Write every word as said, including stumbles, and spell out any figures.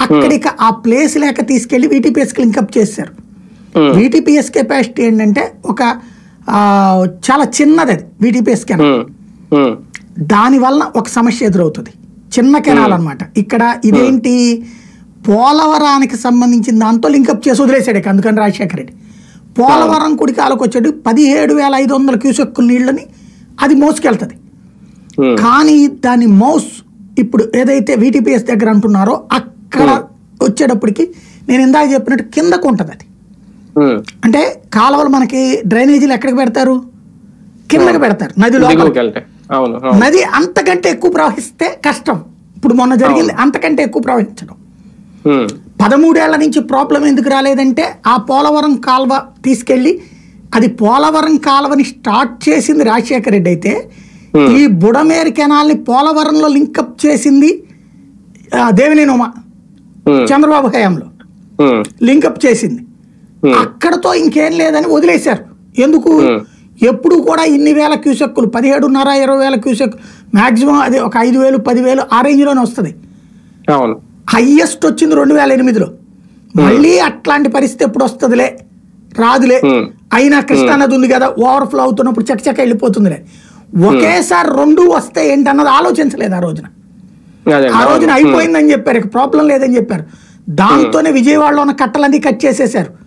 అక్కడికి ఆ ప్లేస్ లేక తీసుకెళ్లి వీటీపీఎస్కి లింకప్ చేశారు. వీటీపీఎస్ కెపాసిటీ ఏంటంటే ఒక చాలా చిన్నది, అది వీటీపీఎస్ కెనాల్. దానివల్ల ఒక సమస్య ఎదురవుతుంది, చిన్న కెనాల్ అనమాట. ఇక్కడ ఇదేంటి, పోలవరానికి సంబంధించిన దాంతో లింకప్ చేసి వదిలేసాడు. అందుకని రాజశేఖర రెడ్డి పోలవరం కుడికాలకు వచ్చాడు, పదిహేడు వేల ఐదు వందల క్యూసెక్కుల నీళ్ళని అది మోసుకెళ్తుంది. కానీ దాని మౌస్ ఇప్పుడు ఏదైతే వీటీపీఎస్ దగ్గర అంటున్నారో అక్కడ వచ్చేటప్పటికి నేను ఇందాక చెప్పినట్టు కిందకు ఉంటుంది. అది అంటే కాలువలు మనకి డ్రైనేజీలు ఎక్కడికి పెడతారు, కిందకి పెడతారు, నదిలో. నది అంతకంటే ఎక్కువ ప్రవహిస్తే కష్టం. ఇప్పుడు మొన్న జరిగింది అంతకంటే ఎక్కువ ప్రవహించడం. పదమూడేళ్ల నుంచి ప్రాబ్లం ఎందుకు రాలేదంటే ఆ పోలవరం కాలువ తీసుకెళ్లి, అది పోలవరం కాలువని స్టార్ట్ చేసింది రాజశేఖర రెడ్డి అయితే ఈ బుడమేరు కెనాల్ని పోలవరంలో లింకప్ చేసింది దేవినేని ఉమా చంద్రబాబు హయాంలో లింకప్ చేసింది. అక్కడతో ఇంకేం లేదని వదిలేశారు. ఎందుకు, ఎప్పుడు కూడా ఇన్ని వేల క్యూసెక్కులు, పదిహేడున్నర ఇరవై వేల క్యూసెక్ మాక్సిమం అది ఒక ఐదు వేలు పదివేలు ఆ రేంజ్లోనే వస్తుంది. హైయెస్ట్ వచ్చింది రెండు వేల ఎనిమిదిలో. మళ్ళీ అట్లాంటి పరిస్థితి ఎప్పుడు వస్తుందిలే, రాదులే. అయినా కృష్ణానది ఉంది కదా, ఓవర్ఫ్లో అవుతున్నప్పుడు చకచక వెళ్ళిపోతుందిలే. ఒకేసారి రెండు వస్తే ఏంటన్నది ఆలోచించలేదు ఆ రోజున. ఆ రోజున అయిపోయిందని చెప్పారు, ప్రాబ్లం లేదని చెప్పారు. దాంతోనే విజయవాడలో ఉన్న కట్టలన్నీ కట్ చేసేసారు.